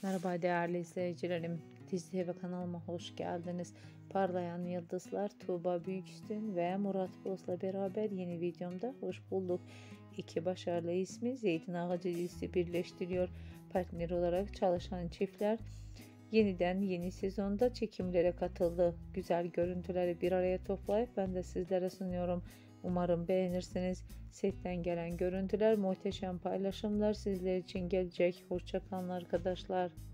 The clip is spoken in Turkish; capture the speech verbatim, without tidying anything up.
Merhaba değerli izleyicilerim. Dizi ve kanalıma hoş geldiniz. Parlayan Yıldızlar Tuğba Büyüküstün ve Murat Boz'la beraber yeni videomda hoş bulduk. İki başarılı ismi Zeytin Ağacı dizisi birleştiriyor. Partner olarak çalışan çiftler yeniden yeni sezonda çekimlere katıldı. Güzel görüntüleri bir araya toplayıp ben de sizlere sunuyorum. Umarım beğenirsiniz. Setten gelen görüntüler, muhteşem paylaşımlar sizler için gelecek. Hoşça kalın arkadaşlar.